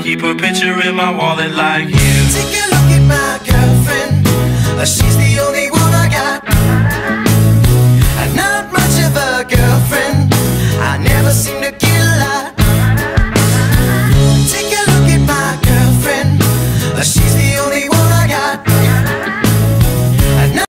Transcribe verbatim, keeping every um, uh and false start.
keep her picture in my wallet like you. Take a look at my girlfriend. She's